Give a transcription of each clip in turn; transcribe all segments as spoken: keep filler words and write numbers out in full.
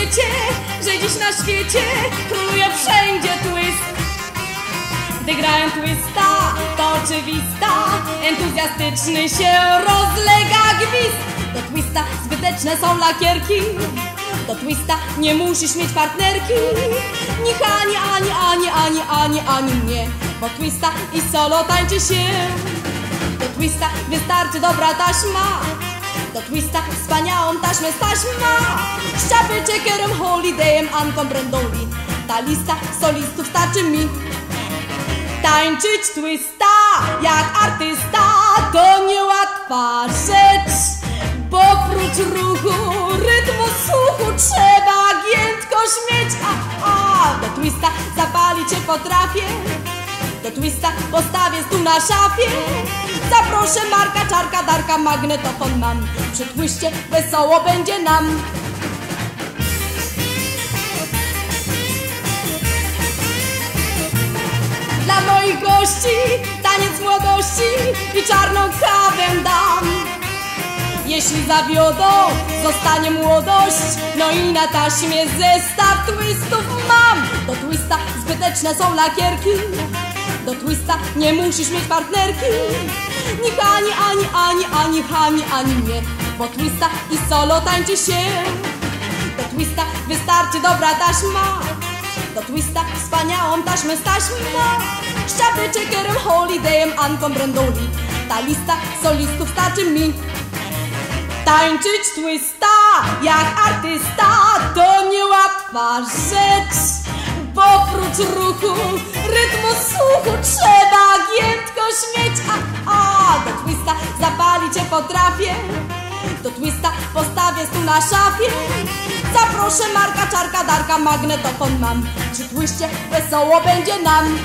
wiecie, że dziś na świecie króluje wszędzie twist. Gdy grają twista, to oczywista, entuzjastyczny się rozlega gwizd. Do twista zbyteczne są lakierki, do twista nie musisz mieć partnerki. Niech ani, ani, ani, ani, ani, ani nie, bo twista i solo tańczy się. Do twista wystarczy dobra taśma, do twista wspaniałą taśmę staś ma. Szczapy, czekerem, holidayem, Anką Brendoli, ta lista solistów starczy mi. Tańczyć twista jak artysta to niełatwa rzecz, bo prócz ruchu, rytmu, słuchu trzeba giętkość mieć. A, a, do twista zapalić się potrafię, do twista postawię stół na szafie. Zaproszę Marka, Czarka, Darka, magnetofon mam. Przy twiście wesoło będzie nam. Dla moich gości taniec młodości i czarną kawę dam. Jeśli zawiodą, zostanie młodość, no i na taśmie zestaw twistów mam. Do twista zbyteczne są lakierki, do twista nie musisz mieć partnerki. Niech ani, ani, ani, ani, ani, ani nie, bo twista i solo tańczy się. Do twista wystarczy dobra taśma, do twista wspaniałą taśmę staś ma. Szczapy, czekerem, holidayem, Anką Brendoli, ta lista solistów starczy mi. Tańczyć twista jak artysta to niełatwa rzecz, bo prócz ruchu, rytmu, słuchu trzeba giętkość mieć. A, a, do twista zapalić się potrafię, do twista postawię stół na szafie. Zaproszę Marka, Czarka, Darka, magnetofon mam. Przy twiście wesoło będzie nam.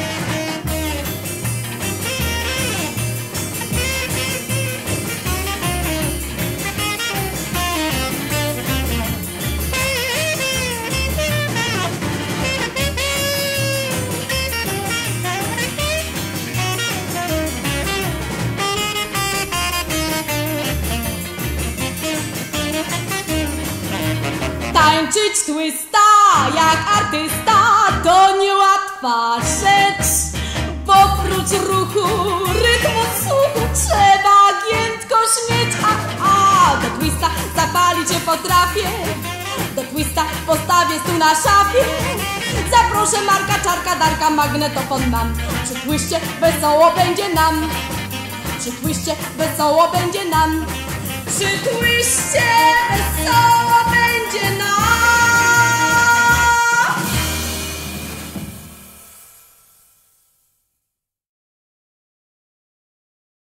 Tańczyć twista jak artysta to niełatwa rzecz, bo prócz ruchu, rytmu, słuchu trzeba giętkość mieć. A, a, do twista zapalić się potrafię, do twista postawię stół na szafie. Zaproszę Marka, Czarka, Darka, magnetofon mam. Przy twiście wesoło będzie nam, przy twiście wesoło będzie nam. Przy